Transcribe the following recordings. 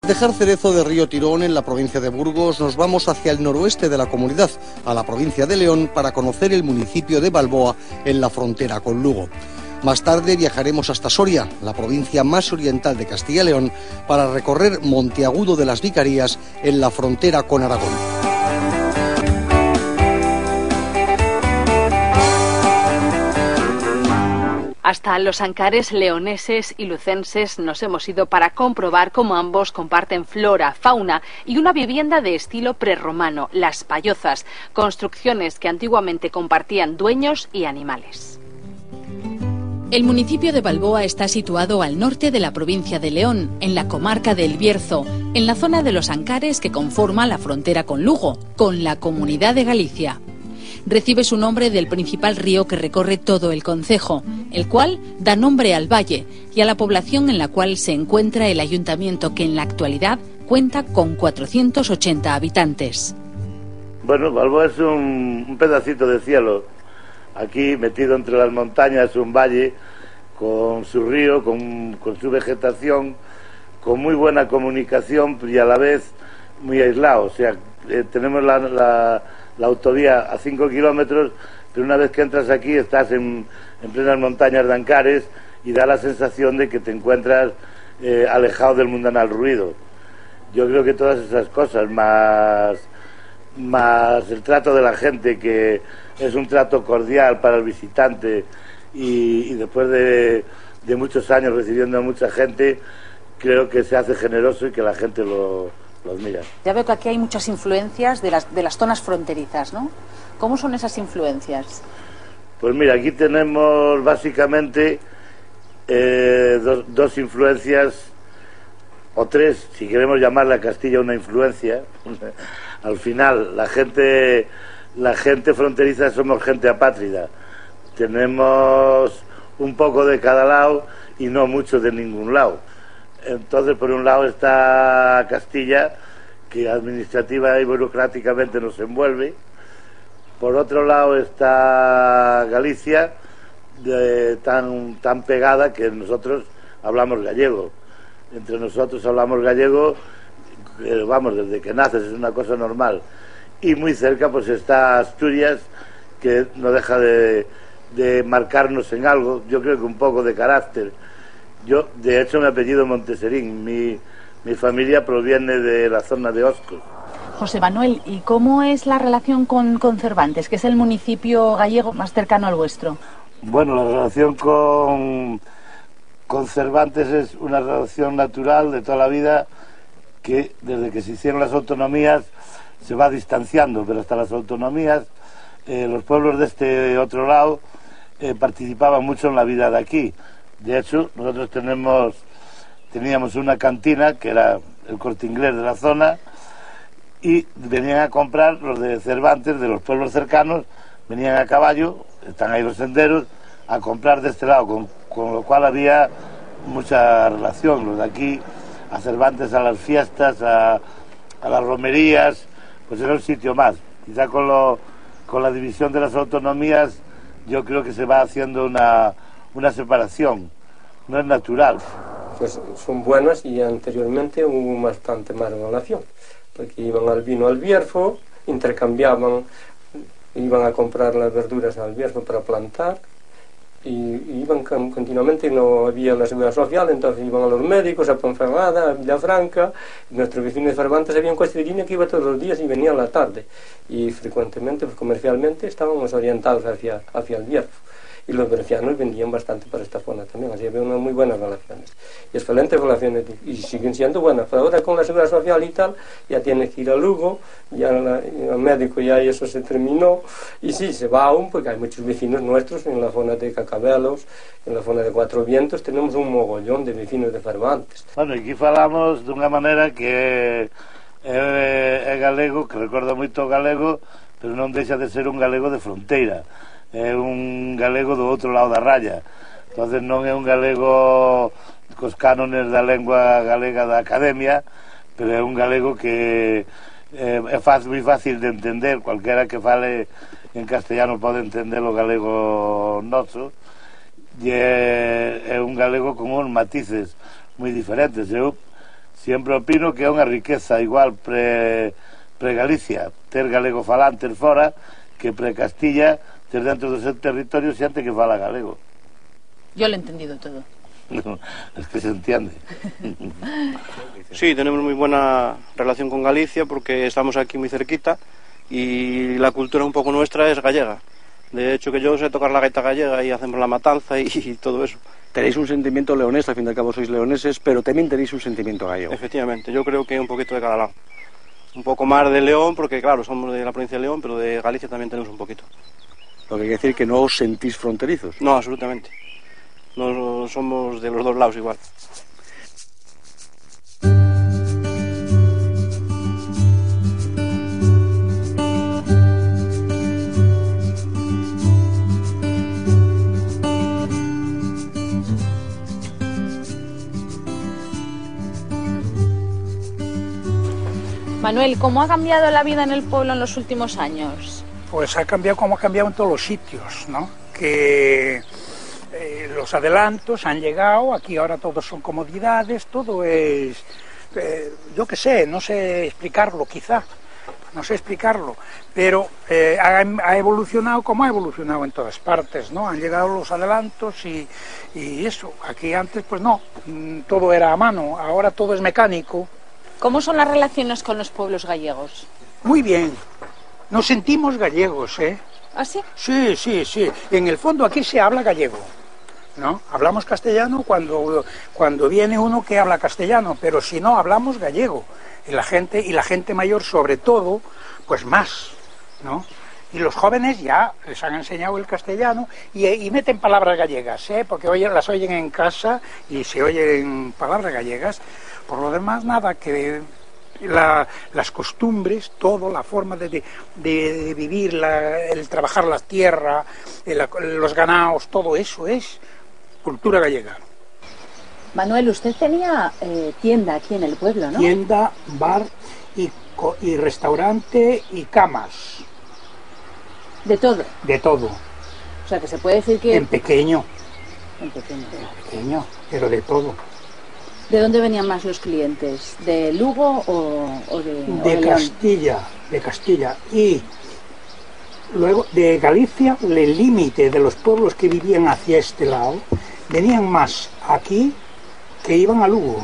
Dejar Cerezo de Río Tirón, en la provincia de Burgos, nos vamos hacia el noroeste de la comunidad, a la provincia de León, para conocer el municipio de Balboa, en la frontera con Lugo. Más tarde viajaremos hasta Soria, la provincia más oriental de Castilla y León, para recorrer Monteagudo de las Vicarías, en la frontera con Aragón. Hasta los Ancares leoneses y lucenses nos hemos ido para comprobar cómo ambos comparten flora, fauna y una vivienda de estilo prerromano, las payozas, construcciones que antiguamente compartían dueños y animales. El municipio de Balboa está situado al norte de la provincia de León, en la comarca de El Bierzo, en la zona de los Ancares que conforma la frontera con Lugo, con la Comunidad de Galicia. Recibe su nombre del principal río que recorre todo el concejo, el cual da nombre al valle y a la población en la cual se encuentra el ayuntamiento, que en la actualidad cuenta con 480 habitantes. Bueno, Balboa es un pedacito de cielo, aquí metido entre las montañas, un valle con su río, con su vegetación, con muy buena comunicación y a la vez muy aislado. O sea, tenemos la autovía a 5 kilómetros, pero una vez que entras aquí estás en plenas montañas de Ancares y da la sensación de que te encuentras alejado del mundanal ruido. Yo creo que todas esas cosas, más el trato de la gente, que es un trato cordial para el visitante, y después de muchos años recibiendo a mucha gente, creo que se hace generoso y que la gente lo admira. Ya veo que aquí hay muchas influencias de las zonas fronterizas, ¿no? ¿Cómo son esas influencias? Pues mira, aquí tenemos básicamente dos influencias, o tres, si queremos llamarle a Castilla una influencia. Al final, la gente fronteriza somos gente apátrida. Tenemos un poco de cada lado y no mucho de ningún lado. Entonces, por un lado está Castilla, que administrativa y burocráticamente nos envuelve. Por otro lado está Galicia, tan pegada que nosotros hablamos gallego. Entre nosotros hablamos gallego, vamos, desde que naces, es una cosa normal. Y muy cerca pues está Asturias, que no deja de marcarnos en algo, yo creo que un poco de carácter. Yo, de hecho, mi apellido es Monteserín, mi familia proviene de la zona de Oscos. José Manuel, ¿y cómo es la relación con Cervantes, que es el municipio gallego más cercano al vuestro? Bueno, la relación con Cervantes es una relación natural de toda la vida, que desde que se hicieron las autonomías se va distanciando, pero hasta las autonomías los pueblos de este otro lado participaban mucho en la vida de aquí. De hecho, nosotros teníamos una cantina que era el Corte Inglés de la zona, y venían a comprar los de Cervantes, de los pueblos cercanos, venían a caballo, están ahí los senderos, a comprar de este lado, con lo cual había mucha relación. Los de aquí, a Cervantes, a las fiestas, a las romerías, pues era un sitio más. Quizá con la división de las autonomías, yo creo que se va haciendo una separación, no es natural. Pues son buenas, y anteriormente hubo bastante más relación, porque iban al vino al Bierzo, intercambiaban, iban a comprar las verduras al Bierzo para plantar, y iban continuamente, no había la seguridad social, entonces iban a los médicos, a Ponferrada, a Villafranca. Nuestro vecino de Cervantes había un coche de línea que iba todos los días y venía a la tarde, y frecuentemente, pues comercialmente, estábamos orientados hacia el Bierzo, y los bercianos vendían bastante para esta zona también, así había unas muy buenas relaciones, y excelentes relaciones, y siguen siendo buenas. Pero ahora con la seguridad social y tal, ya tienes que ir a Lugo, ya al médico ya eso se terminó, y sí, se va aún, porque hay muchos vecinos nuestros en la zona de Cacabelos, en la zona de Cuatro Vientos, tenemos un mogollón de vecinos de Cervantes. Bueno, aquí falamos de una manera que é galego, que recorda moito o galego, pero non deixa de ser un galego de fronteira. É un galego do outro lado da raya. Entonces non é un galego cos cánones da lengua galega da academia, pero é un galego que é moi fácil de entender. Cualquera que fale en castellano pode entender o galego noso, e é un galego con uns matices moi diferentes. Eu Sempre opino que é unha riqueza igual pre Galicia ter galego falantes fora que pre Castilla ter dentro do seu territorio xente que fala galego. Yo lo he entendido todo. Es que se entiende. Sí, tenemos muy buena relación con Galicia porque estamos aquí muy cerquita y la cultura un poco nuestra es gallega. De hecho que yo sé tocar la gaita gallega y hacemos la matanza y todo eso. Tenéis un sentimiento leonés, al fin y al cabo sois leoneses, pero también tenéis un sentimiento gallego. Efectivamente, yo creo que un poquito de cada lado. Un poco más de León, porque claro, somos de la provincia de León, pero de Galicia también tenemos un poquito. Lo que quiere decir que no os sentís fronterizos. No, absolutamente. No somos de los dos lados igual. Manuel, ¿cómo ha cambiado la vida en el pueblo en los últimos años? Pues ha cambiado como ha cambiado en todos los sitios, ¿no? Que los adelantos han llegado, aquí ahora todo son comodidades, todo es, yo qué sé, no sé explicarlo quizá, no sé explicarlo, pero ha evolucionado como ha evolucionado en todas partes, ¿no? Han llegado los adelantos y eso, aquí antes pues no, todo era a mano, ahora todo es mecánico. ¿Cómo son las relaciones con los pueblos gallegos? Muy bien, nos sentimos gallegos, ¿eh? ¿Ah, sí? Sí, sí, sí, en el fondo aquí se habla gallego, ¿no? Hablamos castellano cuando viene uno que habla castellano, pero si no, hablamos gallego. Y la gente mayor sobre todo, pues más, ¿no? Y los jóvenes ya les han enseñado el castellano y meten palabras gallegas, ¿eh? Porque las oyen en casa y se oyen palabras gallegas. Por lo demás, nada, que las costumbres, todo, la forma de vivir, el trabajar la tierra, los ganados, todo eso es cultura gallega. Manuel, usted tenía tienda aquí en el pueblo, ¿no? Tienda, bar y restaurante y camas. ¿De todo? De todo. O sea, que se puede decir que... En pequeño. En pequeño. En pequeño, pero de todo. ¿De dónde venían más los clientes? ¿De Lugo o de Castilla, de Castilla. Y luego de Galicia, el límite de los pueblos que vivían hacia este lado, venían más aquí que iban a Lugo.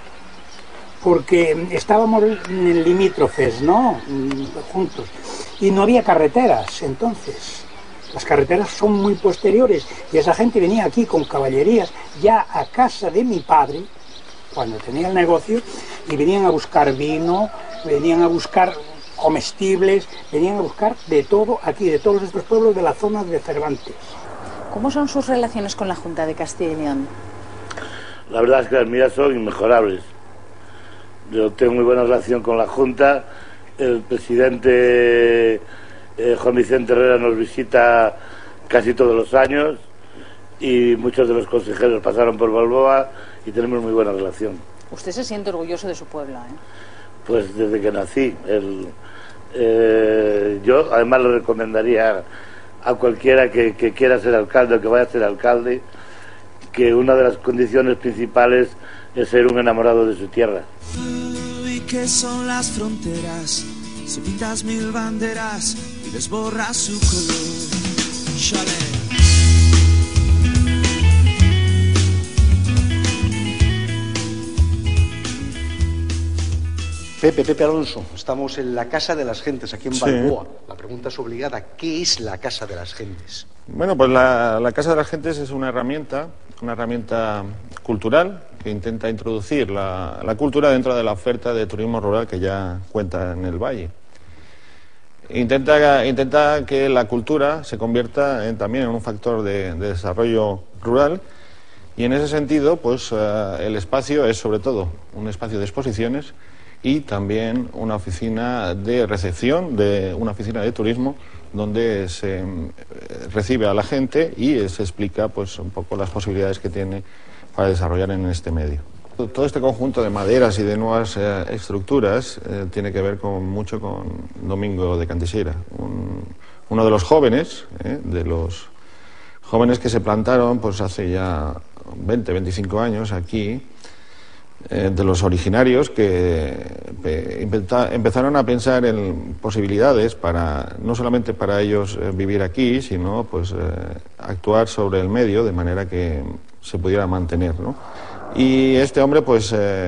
Porque estábamos en limítrofes, ¿no? Juntos. Y no había carreteras, entonces. Las carreteras son muy posteriores. Y esa gente venía aquí con caballerías, ya a casa de mi padre, cuando tenía el negocio, y venían a buscar vino, venían a buscar comestibles, venían a buscar de todo aquí, de todos estos pueblos de la zona de Cervantes. ¿Cómo son sus relaciones con la Junta de Castilla y León? La verdad es que las mías son inmejorables. Yo tengo muy buena relación con la Junta. El presidente Juan Vicente Herrera nos visita casi todos los años y muchos de los consejeros pasaron por Balboa y tenemos muy buena relación. Usted se siente orgulloso de su pueblo, ¿eh? Pues desde que nací. Yo además le recomendaría a cualquiera que quiera ser alcalde o que vaya a ser alcalde que una de las condiciones principales es ser un enamorado de su tierra. ¿Y qué son las fronteras? Si pintas 1000 banderas y desborras su color. Chale. Pepe Alonso, estamos en la Casa de las Gentes, aquí en Balboa. Sí. La pregunta es obligada, ¿qué es la Casa de las Gentes? Bueno, pues la Casa de las Gentes es una herramienta cultural que intenta introducir la cultura dentro de la oferta de turismo rural que ya cuenta en el valle. Intenta que la cultura se convierta también en un factor de desarrollo rural y en ese sentido, pues el espacio es sobre todo un espacio de exposiciones y también una oficina de recepción, una oficina de turismo donde se recibe a la gente y se explica pues un poco las posibilidades que tiene para desarrollar en este medio. Todo este conjunto de maderas y de nuevas estructuras tiene que ver mucho con Domingo de Cantixeira, uno de los jóvenes que se plantaron pues hace ya 20, 25 años aquí, de los originarios que empezaron a pensar en posibilidades para no solamente para ellos vivir aquí, sino pues actuar sobre el medio de manera que se pudiera mantener, ¿no? Y este hombre pues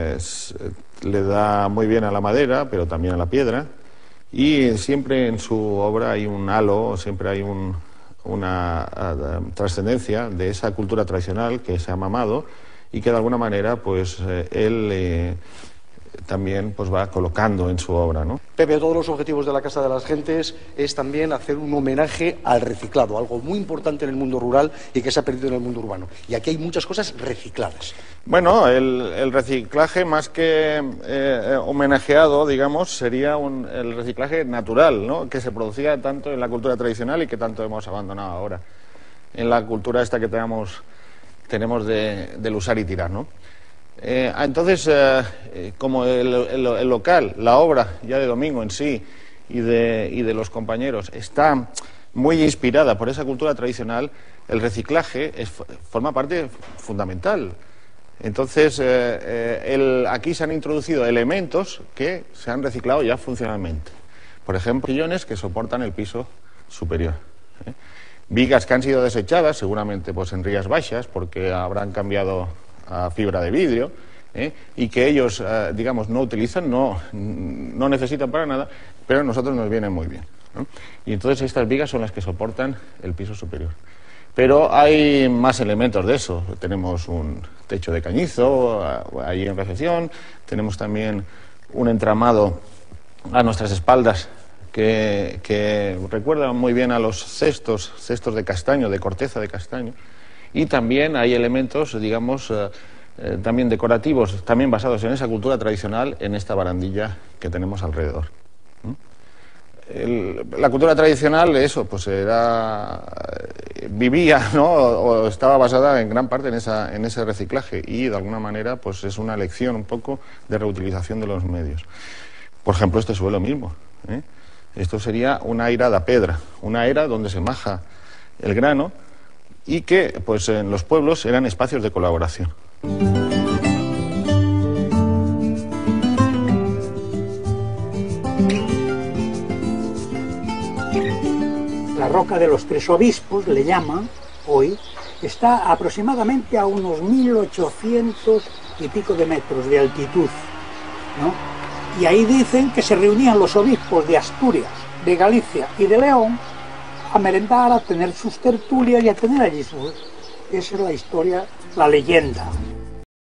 le da muy bien a la madera, pero también a la piedra, y siempre en su obra hay un halo, siempre hay una trascendencia de esa cultura tradicional que se ha mamado y que de alguna manera pues él también pues va colocando en su obra, ¿no? Pepe, todos los objetivos de la Casa de las Gentes es también hacer un homenaje al reciclado, algo muy importante en el mundo rural y que se ha perdido en el mundo urbano. Y aquí hay muchas cosas recicladas. Bueno, el reciclaje más que homenajeado, digamos, sería el reciclaje natural, ¿no? Que se producía tanto en la cultura tradicional y que tanto hemos abandonado ahora. En la cultura esta que tenemos del usar y tirar, ¿no? Entonces, como el local, la obra ya de Domingo en sí y de los compañeros está muy inspirada por esa cultura tradicional, el reciclaje forma parte fundamental. Entonces, aquí se han introducido elementos que se han reciclado ya funcionalmente. Por ejemplo, sillones que soportan el piso superior, vigas que han sido desechadas, seguramente pues en Rías Baixas, porque habrán cambiado a fibra de vidrio, y que ellos, digamos, no utilizan, no necesitan para nada, pero a nosotros nos vienen muy bien, ¿no? Y entonces estas vigas son las que soportan el piso superior. Pero hay más elementos de eso. Tenemos un techo de cañizo ahí en recepción, tenemos también un entramado a nuestras espaldas que recuerda muy bien a los cestos de castaño, de corteza de castaño, y también hay elementos, digamos, también decorativos, también basados en esa cultura tradicional, en esta barandilla que tenemos alrededor. La cultura tradicional, eso, pues vivía, ¿no? O estaba basada en gran parte en ese reciclaje, y de alguna manera pues es una lección un poco de reutilización de los medios. Por ejemplo, este suelo mismo, esto sería una eira da pedra, una era donde se maja el grano, y que pues en los pueblos eran espacios de colaboración. La Roca de los Tres Obispos, le llaman hoy, está aproximadamente a unos 1800 y pico de metros de altitud, ¿no? Y ahí dicen que se reunían los obispos de Asturias, de Galicia y de León a merendar, a tener sus tertulias y a tener allí su... Esa es la historia, la leyenda.